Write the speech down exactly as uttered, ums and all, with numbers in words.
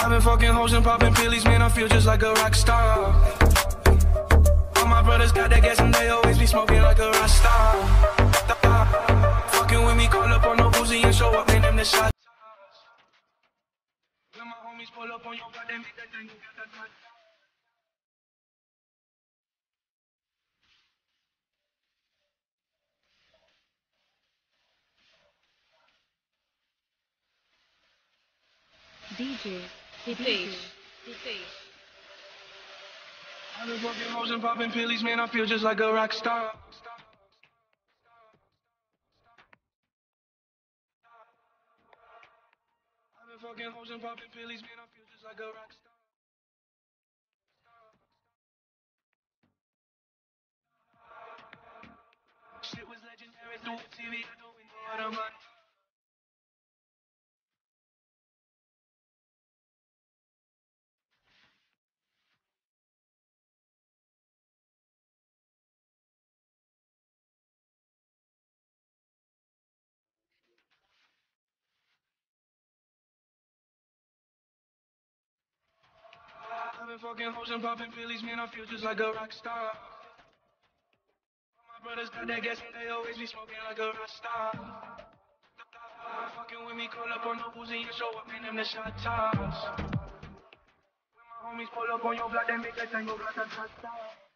I've been fucking hoes and popping pillies, man, I feel just like a rock star. All my brothers got that gas and they always be smoking like a rock star. Fucking with me, call up on no Uzi and show up, man, them the shot. When my homies pull up on your block, they make that thing, you got that touch. D J, He face. He face. I've been fucking hoes and popping pillies, man, I feel just like a rock star. I've been fucking hoes and popping pillies, man, I feel just like a rock star. Shit was legendary through the T V, I know we know what I'm on. I've been fucking hoes and popping pillies, man, I feel just like a rock star. All my brothers got that gas and they always be smoking like a rock star. Fucking with me, call up on no Uzi and show up, man, them the shot tops. When my homies pull up on your block, they make that thing go grata-ta-ta.